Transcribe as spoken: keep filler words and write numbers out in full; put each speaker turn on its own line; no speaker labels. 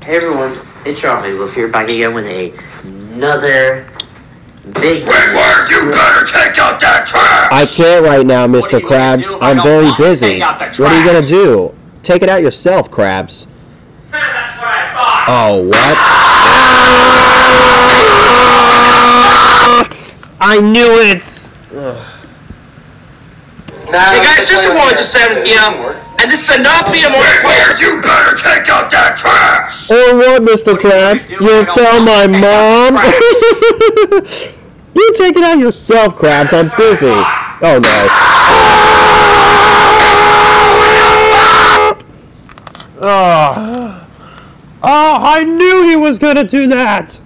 Hey everyone, it's Almightyloaf here, back again with a, another big...
Squidward, you better take out that trash!
I can't right now, Mister Krabs. I'm very busy. What are you gonna do? Take it out yourself, Krabs.
That's what I thought!
Oh, what? I knew it!
Hey guys, Justin one one seven here, and this is not being more
Squidward, you better take out that trash!
Or what, Mister Krabs? You'll tell my mom? You take it out yourself, Krabs. I'm busy. Oh, no. Oh, oh I knew he was gonna do that!